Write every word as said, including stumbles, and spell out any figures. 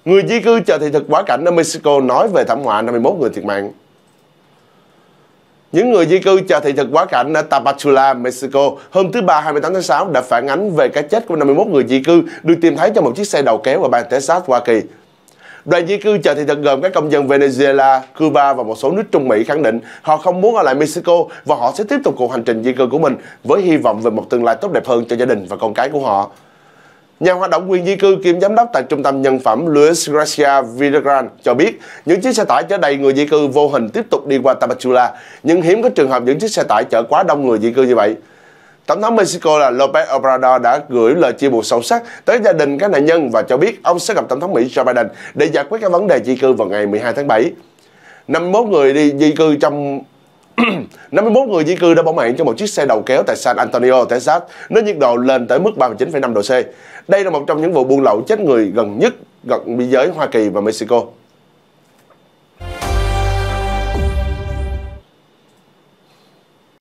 Người di cư chờ thị thực quá cảnh ở Mexico nói về thảm họa năm mươi mốt người thiệt mạng. Những người di cư chờ thị thực quá cảnh ở Tapachula, Mexico hôm thứ Ba hai mươi tám tháng sáu đã phản ánh về cái chết của năm mươi mốt người di cư được tìm thấy trong một chiếc xe đầu kéo ở bang Texas, Hoa Kỳ. Đoàn di cư chờ thị thực gồm các công dân Venezuela, Cuba và một số nước Trung Mỹ khẳng định họ không muốn ở lại Mexico và họ sẽ tiếp tục cuộc hành trình di cư của mình với hy vọng về một tương lai tốt đẹp hơn cho gia đình và con cái của họ. Nhà hoạt động quyền di cư kiêm giám đốc tại Trung tâm Nhân phẩm Luis Garcia Villagrán cho biết những chiếc xe tải chở đầy người di cư vô hình tiếp tục đi qua Tapachula, nhưng hiếm có trường hợp những chiếc xe tải chở quá đông người di cư như vậy. Tổng thống Mexico là López Obrador đã gửi lời chia buồn sâu sắc tới gia đình các nạn nhân và cho biết ông sẽ gặp Tổng thống Mỹ Joe Biden để giải quyết các vấn đề di cư vào ngày mười hai tháng bảy. năm mươi mốt người đi di cư trong năm mươi mốt người di cư đã bỏ mạng trong một chiếc xe đầu kéo tại San Antonio, Texas, nơi nhiệt độ lên tới mức ba mươi chín phẩy năm độ C. Đây là một trong những vụ buôn lậu chết người gần nhất gần biên giới Hoa Kỳ và Mexico.